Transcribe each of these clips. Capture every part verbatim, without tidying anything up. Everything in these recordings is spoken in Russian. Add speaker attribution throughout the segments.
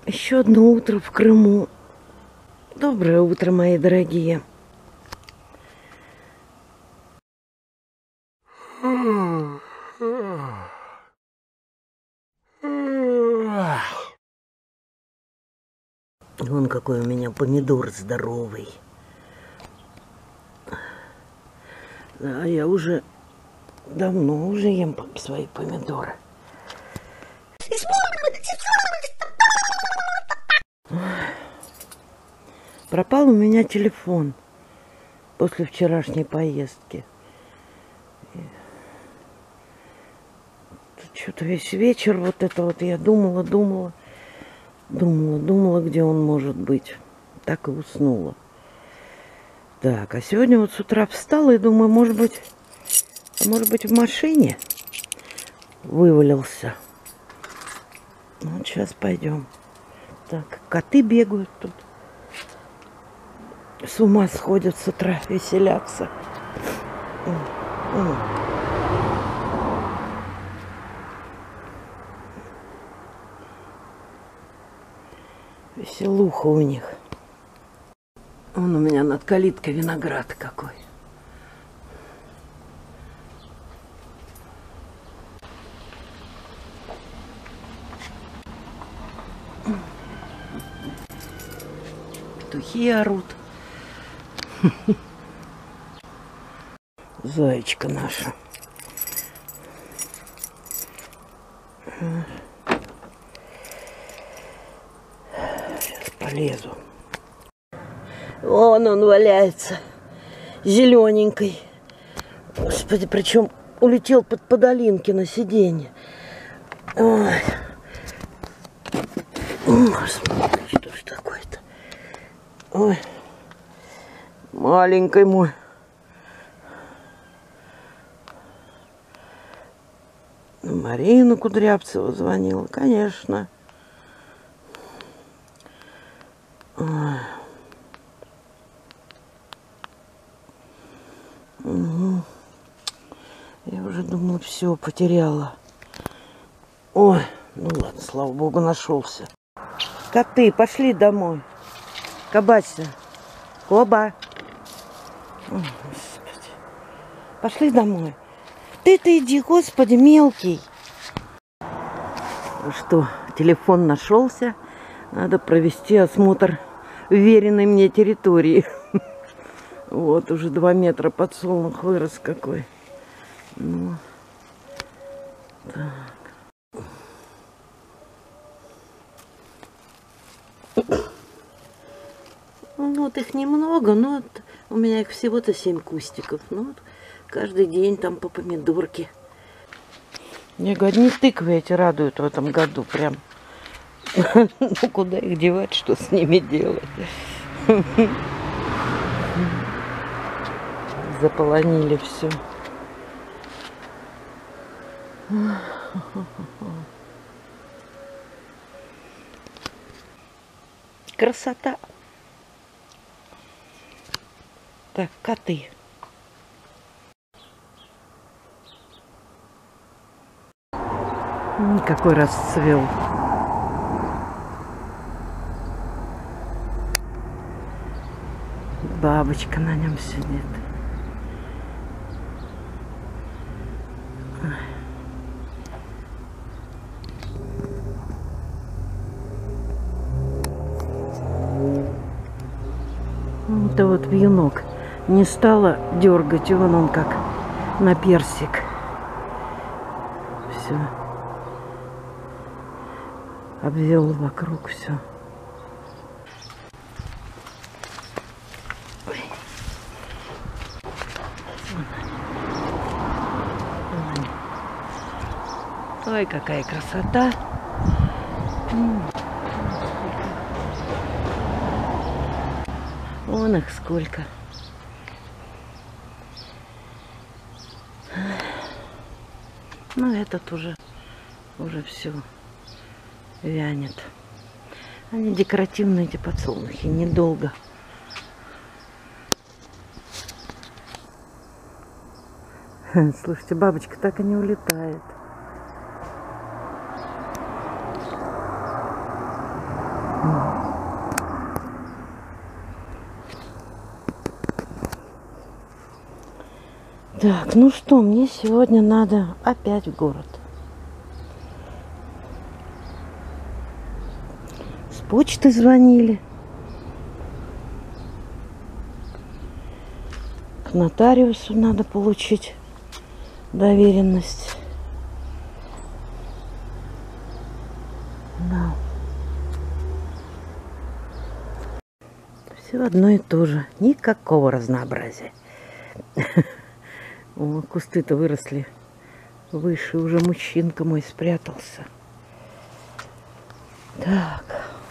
Speaker 1: Еще одно утро в Крыму. Доброе утро, мои дорогие. Вон какой у меня помидор здоровый. Да, я уже давно уже ем свои помидоры. Пропал у меня телефон после вчерашней поездки. Что-то весь вечер вот это вот я думала, думала, думала, думала, где он может быть. Так и уснула. Так, а сегодня вот с утра встала и думаю, может быть, может быть в машине вывалился. Вот сейчас пойдем. Так, коты бегают тут. С ума сходят с утра, веселятся. Веселуха у них. Он у меня над калиткой виноград какой. Петухи орут. Зайчка наша. Сейчас полезу. Вон он валяется, зелененький. Господи, причем улетел под подолинки на сиденье. Ой. Господи, что ж такое-то? Ой, маленький мой. Марина Кудрявцева звонила, конечно. Ой. Угу. Я уже думала, все, потеряла. Ой, ну ладно, слава богу, нашелся. Коты, пошли домой. Кабася. Коба. О, Господи. Пошли домой. Ты-то иди, Господи, мелкий. Ну что, телефон нашелся. Надо провести осмотр уверенной мне территории. Вот, уже два метра подсолнух вырос какой. Ну, так. Ну, вот их немного, но вот у меня их всего-то семь кустиков. Ну, вот каждый день там по помидорке. Мне одни тыквы эти радуют в этом году прям. Ну, куда их девать, что с ними делать? Заполонили все. Красота. Так, коты. Какой расцвел. Бабочка на нем сидит. Это вот вьюнок не стала дергать, и вон он как на персик. Все. Обвел вокруг все. Ой, какая красота. Вон их сколько. Ну, этот уже, уже все вянет. Они декоративные, эти подсолнухи, недолго. Слушайте, бабочка так и не улетает. Так, ну что, мне сегодня надо опять в город. С почты звонили. К нотариусу надо получить доверенность. Да. Все одно и то же. Никакого разнообразия. О, кусты-то выросли выше. Уже мужчинка мой спрятался. Так.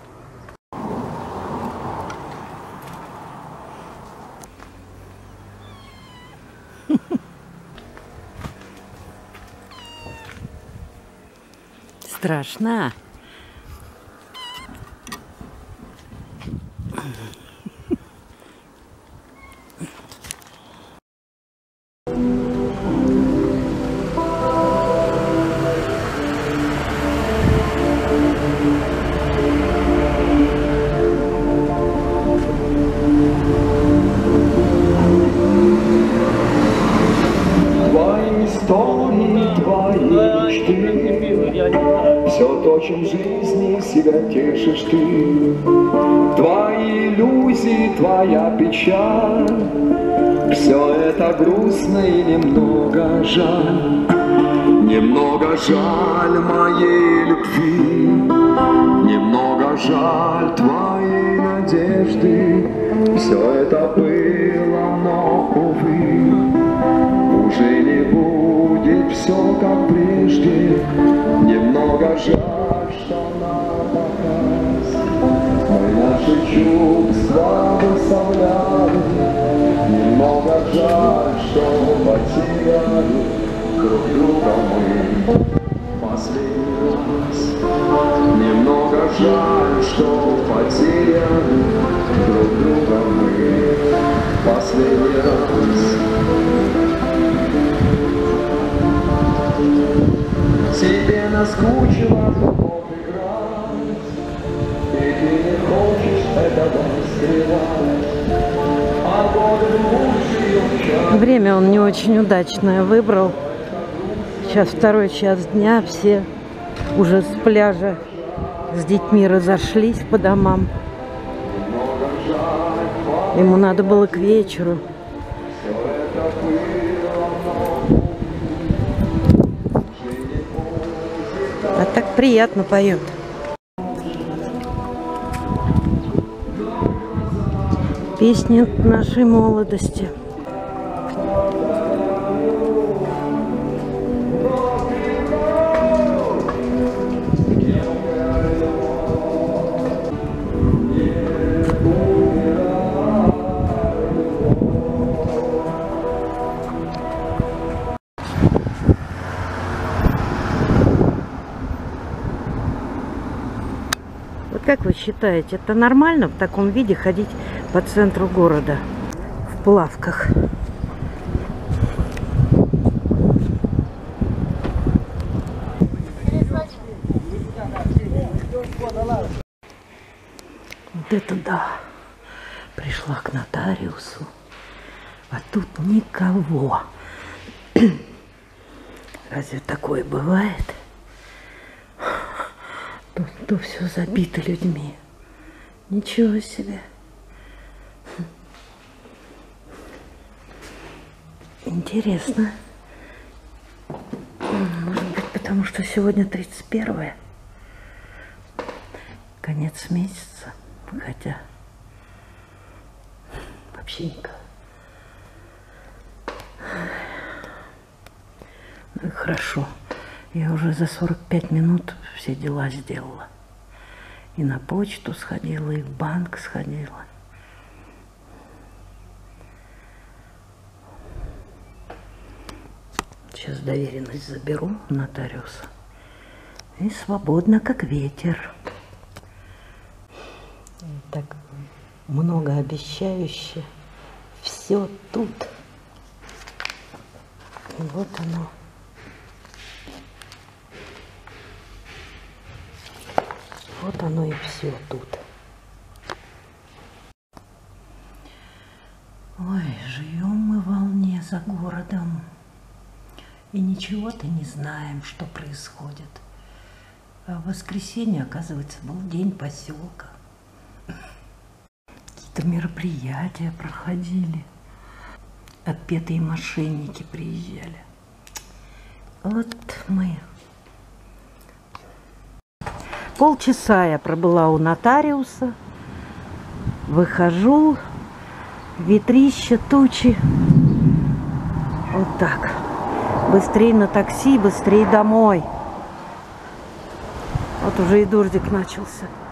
Speaker 1: Страшно.
Speaker 2: Все то, чем жизни себя тешишь ты, твои иллюзии, твоя печаль, все это грустно и немного жаль, немного жаль моей любви, немного жаль твоей надежды. Все это было, но, увы, уже не будет все как прежде. Немного жаль, что на показ мы наши чувства выставляли. Немного жаль, что потеряли друг друга мы последний раз. Немного жаль, что потеряли друг друга мы последний раз. Тебе наскучило любовь играть, и ты не хочешь этого скрывать, а годы лучшие.
Speaker 1: Время он не очень удачное выбрал. Сейчас второй час дня, все уже с пляжа с детьми разошлись по домам. Ему надо было к вечеру. А так приятно поет. Песни нашей молодости. Как вы считаете, это нормально в таком виде ходить по центру города в плавках? Вот это да! Пришла к нотариусу, а тут никого. Разве такое бывает? То, то все забито людьми. Ничего себе. Интересно. Может быть, потому что сегодня тридцать первое. Конец месяца. Хотя вообще никак. Ну и хорошо. Я уже за сорок пять минут все дела сделала. И на почту сходила, и в банк сходила. Сейчас доверенность заберу у нотариуса. И свободно, как ветер. Так многообещающе. Все тут. И вот оно. Вот оно и все тут. Ой, живем мы в волне за городом. И ничего-то не знаем, что происходит. А в воскресенье, оказывается, был день поселка. Какие-то мероприятия проходили. Отпетые мошенники приезжали. Вот мы. Полчаса я пробыла у нотариуса. Выхожу. Ветрище, тучи. Вот так. Быстрей на такси, быстрей домой. Вот уже и дождик начался.